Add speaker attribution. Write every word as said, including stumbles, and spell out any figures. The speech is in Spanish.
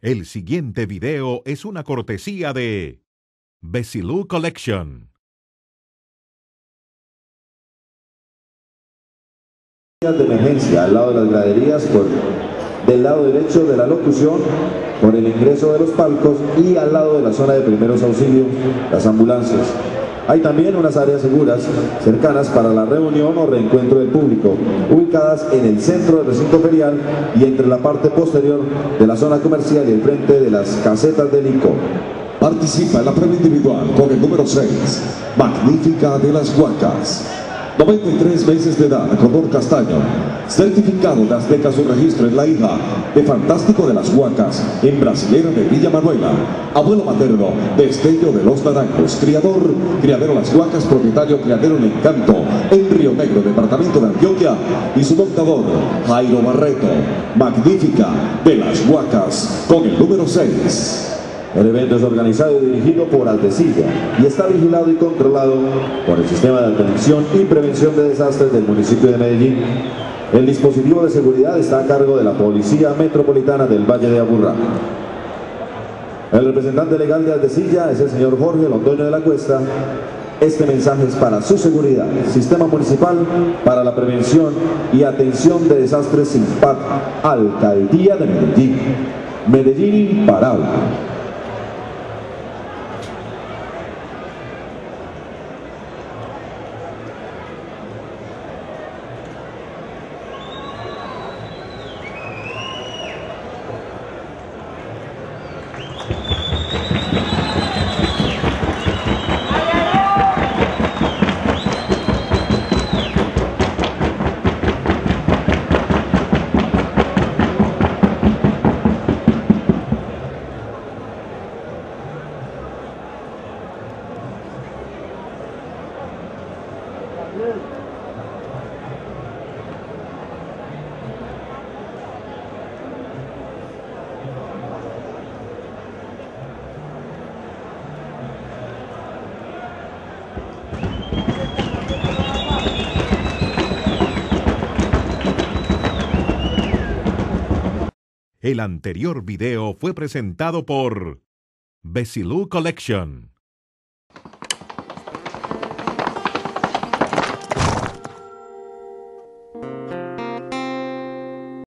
Speaker 1: El siguiente video es una cortesía de Besilu Collection.
Speaker 2: De emergencia al lado de las graderías, por, del lado derecho de la locución, por el ingreso de los palcos y al lado de la zona de primeros auxilios, las ambulancias. Hay también unas áreas seguras cercanas para la reunión o reencuentro del público, ubicadas en el centro del recinto ferial y entre la parte posterior de la zona comercial y el frente de las casetas del I C O.
Speaker 3: Participa en la prueba individual con el número seis, Magnífica de las Huacas. noventa y tres meses de edad, color castaño, certificado de Azteca su registro en la hija de Fantástico de las Huacas, en Brasilera de Villa Manuela, abuelo materno de Estello de los Naranjos, criador, criadero Las Huacas, propietario criadero El Encanto, en Río Negro, departamento de Antioquia, y su montador, Jairo Barreto. Magnífica de las Huacas, con el número seis.
Speaker 2: El evento es organizado y dirigido por Aldecilla y está vigilado y controlado por el Sistema de Atención y Prevención de Desastres del municipio de Medellín. El dispositivo de seguridad está a cargo de la Policía Metropolitana del Valle de Aburrá. El representante legal de Aldecilla es el señor Jorge Londoño de la Cuesta. Este mensaje es para su seguridad. Sistema Municipal para la Prevención y Atención de Desastres SINPAD, Alcaldía de Medellín. Medellín imparable.
Speaker 1: El anterior video fue presentado por Besilu Collection.